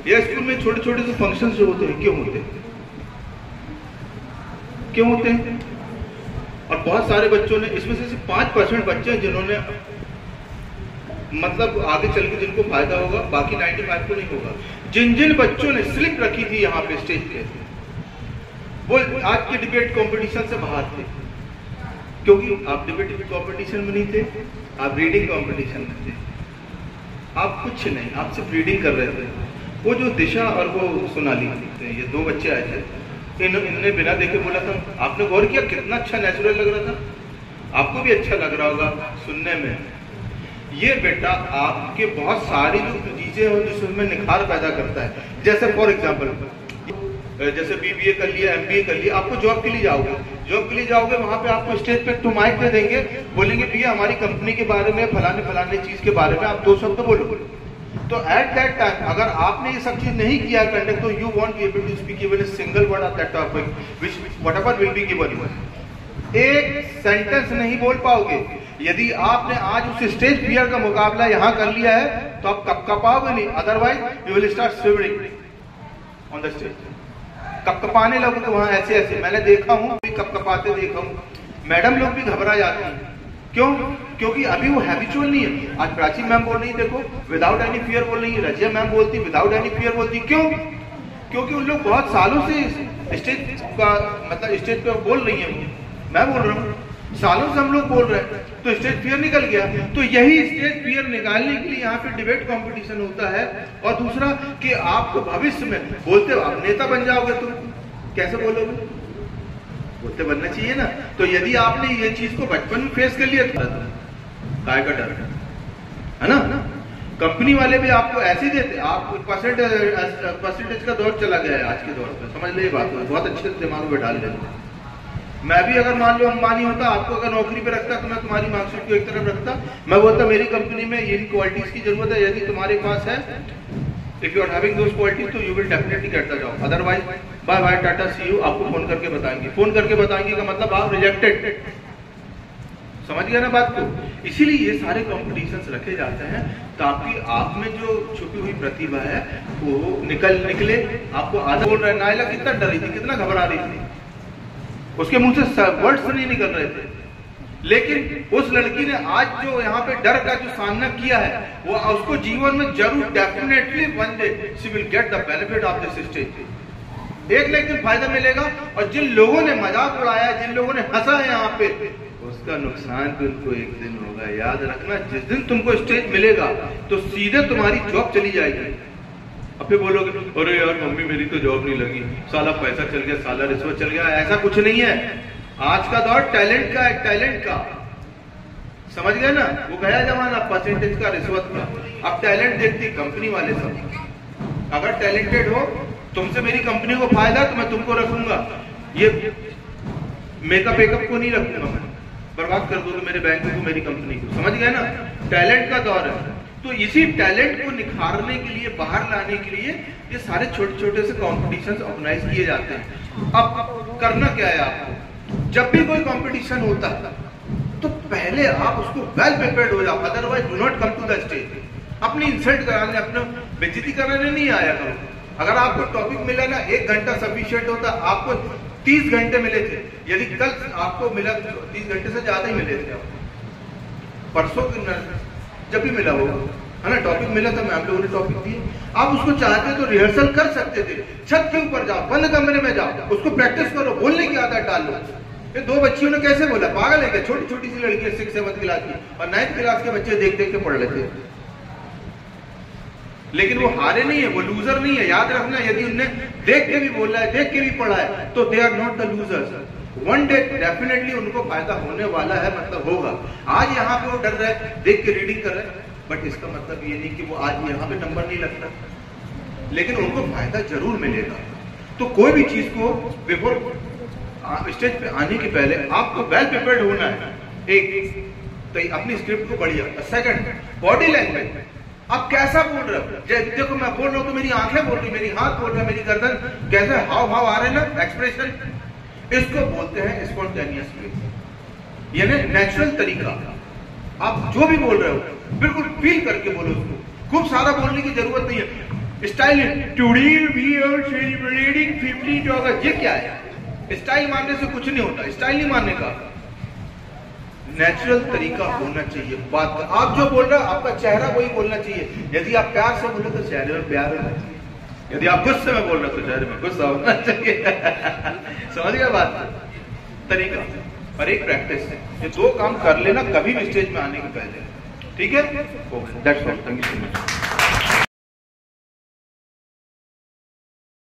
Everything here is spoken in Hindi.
या स्कूल में छोटे छोटे से फंक्शंस जो होते हैं, क्यों होते हैं? क्यों होते हैं? और बहुत सारे बच्चों ने, इसमें से सिर्फ 5% बच्चे हैं जिन्होंने मतलब आगे चल के जिनको फायदा होगा, बाकी 95 को नहीं होगा। जिन जिन बच्चों ने स्लिप रखी थी यहाँ पे स्टेज पे, वो आज के डिबेट कंपटीशन से बाहर थे, क्योंकि आप डिबेट कंपटीशन में नहीं थे, आप रीडिंग कंपटीशन में थे। आप कुछ नहीं, आप सिर्फ रीडिंग कर रहे थे। वो जो दिशा और वो सोनाली, ये दो बच्चे आए थे, इन्होंने बिना देखे बोला था, आपने गौर किया कितना अच्छा नेचुरल लग रहा था? आपको भी अच्छा लग रहा होगा सुनने में। ये बेटा आपके बहुत सारी जो चीजें हो जिसमें निखार पैदा करता है। जैसे फॉर एग्जांपल, जैसे BBA कर लिया, MBA कर लिया, आपको जॉब के लिए जाओगे, वहां पे आपको स्टेज पे तो माइक दे देंगे, बोलेंगे भैया हमारी कंपनी के बारे में फलाने चीज के बारे में आप 2 शब्द बोलो। तो एट दैट टाइम अगर आपने ये सब चीज नहीं किया कंडक्ट, तो you won't be able to speak even a single word of that topic which whatever will be given you. एक सेंटेंस नहीं बोल पाओगे। यदि आपने आज उस स्टेज फियर का मुकाबला यहाँ कर लिया है तो आप कपकपाओगे नहीं, otherwise you will start shivering on the stage. कपकपाने लगोगे वहां ऐसे। मैंने देखा हूँ, कपकपाते देखा हूँ, मैडम लोग भी घबरा जाती हैं। क्यों? क्योंकि अभी वो हैबिचुअल नहीं है। आज प्राची मैम बोल रही है, देखो विदाउट एनी फियर बोल रही है, रजिया मैम बोलती विदाउट एनी फियर बोलती। क्यों? क्योंकि उन लोग बहुत सालों से स्टेज का मतलब स्टेज पे बोल रही है। मैं बोल रहा हूँ सालों से हम लोग बोल रहे हैं, तो स्टेज फियर निकल गया। तो यही स्टेज फियर निकालने के लिए यहाँ पे डिबेट कंपटीशन होता है। और दूसरा कि आपको भविष्य में बोलते हो आप नेता बन जाओगे, तुम कैसे बोलोगे? बोलते बनना चाहिए ना। तो यदि आपने ये चीज को बचपन में फेस कर लिया तो काय का डर है ना। कंपनी वाले भी आपको ऐसे ही देते, आप परसेंटेज का दौर चला गया है आज के दौर में, समझ लीजिए बात, बहुत अच्छे दिमाग में डाल लेते। मैं भी अगर मान लो अंबानी होता, आपको अगर नौकरी पे रखता तो मैं तुम्हारी मार्कशीट को एक तरफ रखता, मैं बोलता मेरी कंपनी में इन क्वालिटीज की जरूरत है, यदि तुम्हारे पास है, if you are having those qualities तो you will definitely get the job, otherwise bye bye tata see you. आपको फोन करके बताएंगे का मतलब आप रिजेक्टेड। समझ गया ना बात को? इसीलिए ये सारे कॉम्पिटिशन्स रखे जाते हैं ताकि आप में जो छुपी हुई प्रतिभा है वो निकले। आपको आधा बोल रहा है, नायला कितना डरी थी, कितना घबरा रही थी, उसके मुंह से वर्ड्स नहीं निकल रहे थे, लेकिन उस लड़की ने आज जो यहाँ पे डर का जो सामना किया है, वो उसको जीवन में जरूर definitely one day she will get the benefit of this stage. एक ना एक दिन फायदा मिलेगा। और जिन लोगों ने मजाक उड़ाया, जिन लोगों ने हंसा है यहाँ पे, उसका नुकसान भी उनको एक दिन होगा। याद रखना, जिस दिन तुमको स्टेज मिलेगा तो सीधे तुम्हारी जॉब चली जाएगी। अब फिर बोलोगे अरे यार मम्मी मेरी तो जॉब नहीं लगी, साला पैसा चल गया, साला रिश्वत चल गया। ऐसा कुछ नहीं है। आज का दौर टैलेंट का है, टैलेंट का। समझ गए ना? वो गया जमाना परसेंटेज का, रिश्वत का। अब टैलेंट देखती कंपनी वाले सब। अगर टैलेंटेड हो, तुमसे मेरी कंपनी को फायदा तो मैं तुमको रखूंगा, ये मेकअप वेकअप को नहीं रखूंगा मैं, बर्बाद कर दोगे मेरे बैंक को, मेरी कंपनी को। समझ गए ना? टैलेंट का दौर है। तो इसी टैलेंट को निखारने के लिए, बाहर लाने के लिए ये सारे छोटे छोटे से कॉम्पिटिशन्स ऑर्गेनाइज किए जाते हैं। अब करना क्या है आपको? जब भी कोई कंपटीशन होता है तो पहले आप उसको वेल प्रिपेयर्ड हो जाओ, otherwise do not come to the stage. अपनी इंसल्ट कराने, अपने बेइज्जती कराने नहीं आया करो। अगर आपको टॉपिक मिला ना, 1 घंटा सफिशिएंट होता। आपको 30 घंटे मिले थे, यदि कल आपको मिला 30 घंटे से ज्यादा ही मिले थे। परसों जब भी मिला होगा, है ना, टॉपिक मिला था, मैम लोगों ने टॉपिक दिए, आप उसको चाहते तो रिहर्सल कर सकते थे। छत के ऊपर जाओ, बंद कमरे में जाओ, उसको प्रैक्टिस करो, बोलने की आदत डाल लो। ये 2 बच्चियों ने कैसे बोला? पागल है क्या? छोटी छोटी सी लड़की 6th 7th क्लास की, और 9th क्लास के बच्चे देख देख के पढ़ लेते हैं। लेकिन वो हारे नहीं है, वो लूजर नहीं है। याद रखना, यदि उनने देख के भी बोला है, देख के भी पढ़ा है, तो they are not the losers. One day definitely उनको फायदा होने वाला है, मतलब होगा। आज यहाँ पे वो डर रहे, देख के रीडिंग कर रहे, बट इसका मतलब ये नहीं कि वो आज यहाँ पे नंबर नहीं लगता, लेकिन उनको फायदा जरूर मिलेगा। तो कोई भी चीज को बिफोर स्टेज पे आने के पहले आपको वेल प्रिपेयर्ड होना है। एक तो अपनी स्क्रिप्ट को बढ़िया। सेकंड, बॉडी लैंग्वेज, आप कैसा बोल रहे हो? देखो मैं बोल रहा हूँ तो मेरी आंखें बोल रही, मेरी हाथ बोल रहा है, मेरी गर्दन, कैसे हाव भाव आ रहे हैं ना, एक्सप्रेशन, इसको बोलते हैं स्पॉन्टेनियस, यानी नेचुरल तरीका। आप जो भी बोल रहे हो बिल्कुल फील करके बोलो उसको। खूब सारा बोलने की जरूरत नहीं है। Style today we are celebrating 15th August, ये क्या है? स्टाइल मानने से कुछ नहीं होता, स्टाइल नहीं मानने का, नेचुरल तरीका होना चाहिए बात का। आप जो बोल रहे हो आपका चेहरा वही बोलना चाहिए। यदि आप प्यार से बोले तो चेहरे में प्यार होना चाहिए, यदि आप गुस्से में बोल रहे हो तो चेहरे में गुस्सा होना चाहिए। समझ गए बात? तरीका और एक प्रैक्टिस है, ये दो काम कर लेना कभी भी स्टेज में आने के पहले, ठीक है? Okay, that's all, thank you so much.